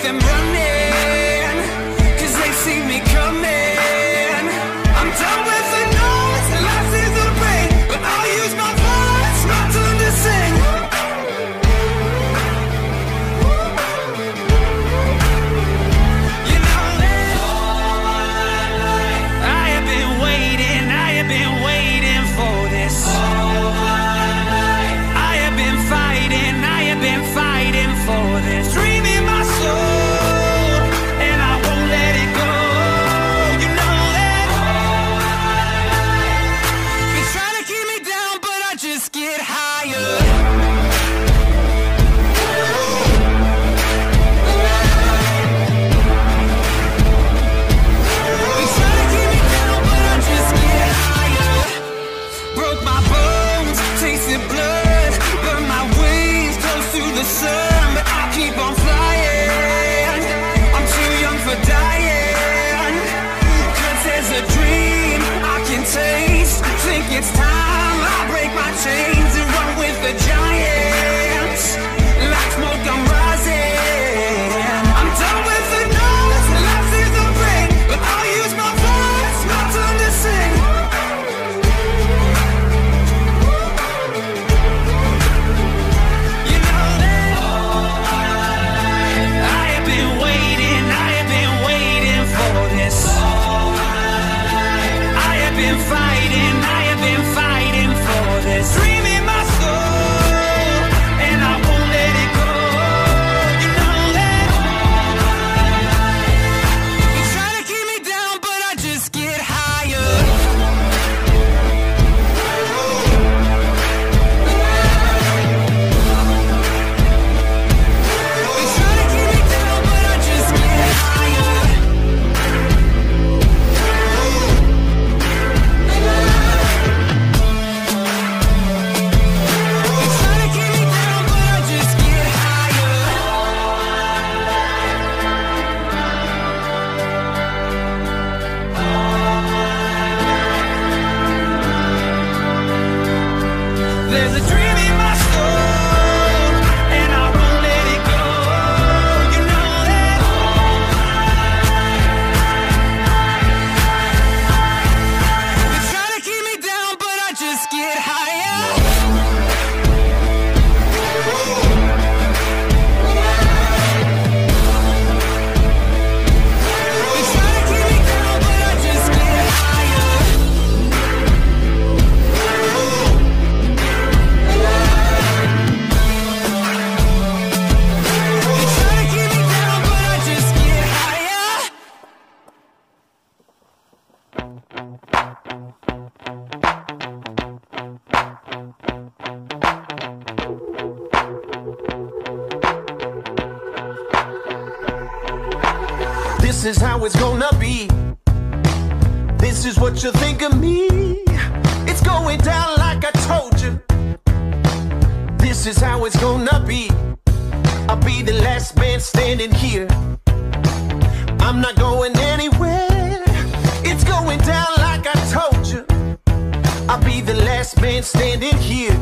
them running, 'cause they see me coming. I'm done with the noise, life is the rain, but I'll use my voice, my turn to sing. You know that I have been waiting for this. I have been fighting for this. Dream in my soul, and I won't let it go. You know that been trying to keep me down, but I just get higher. Been trying to keep me down, but I just get higher. Broke my bones, tasted blood, burned my wings close to the sun, but I keep on flying. I'm too young for dying, 'cause there's a dream I can taste. Think it's time I break my chains and run with the giants. Like smoke, I'm rising. I'm done with the noise, life is the rain, but I'll use my voice, my turn to sing. You know that I have been waiting for this. I have been fighting for this. Dream in my soul, and I won't let it go. You know that you try to keep me down, but I just get higher. You try to keep me down, but I just get higher. You try to keep me down, but I just get higher. There's a dream in my soul, and I won't let it go. You know that you try to keep me down, but I just get higher. You try to keep me down, but I just get higher. You try to keep me down, but I just get higher. This is how it's gonna be. This is what you think of me. It's going down like I told you. This is how it's gonna be. I'll be the last man standing here. I'm not going anywhere. It's going down like I told you. I'll be the last man standing here.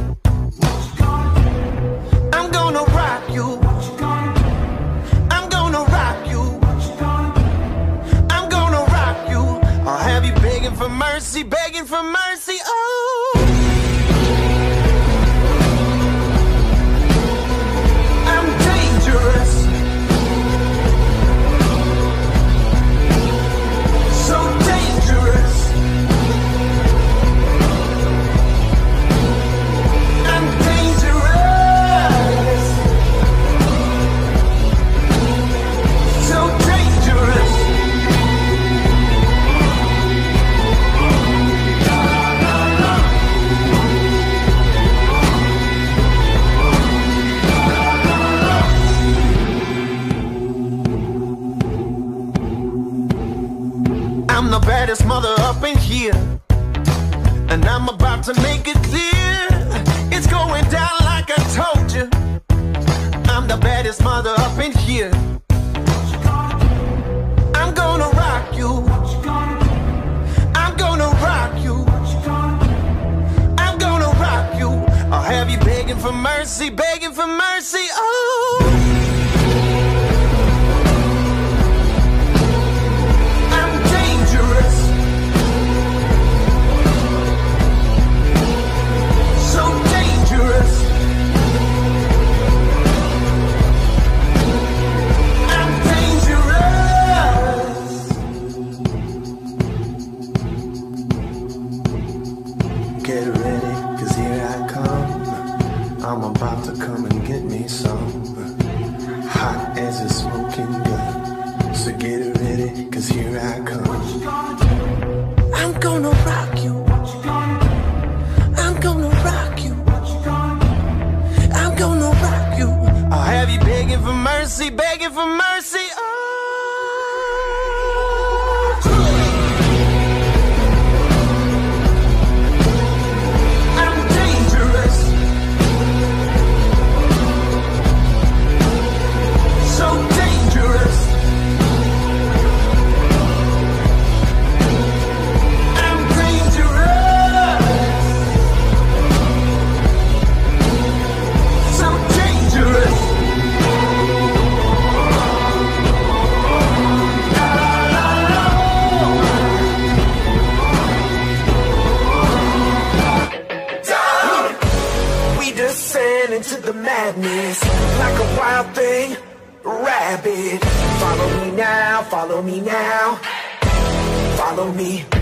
I'm gonna rock you. I'm gonna rock you. I'm gonna rock you. I'll have you begging for mercy, begging for mercy. Oh, I'm dangerous. So dangerous. I'm dangerous. So dangerous. I'm the baddest mother up in here, and I'm about to make it clear. It's going down like I told you. I'm the baddest mother up in here. I'm gonna rock you. I'm gonna rock you. I'm gonna rock you. I'll have you begging for mercy, begging for mercy. Oh, hot as a smoking gun. So get ready, 'cause here I come. I'm gonna rock you. I'm gonna rock you. I'm gonna rock you. I'll have you begging for mercy, begging for mercy. Oh. I'm dangerous. So dangerous. I'm dangerous. So dangerous. We descend into the madness like a wild thing, rabid. Follow me now, follow me now, follow me.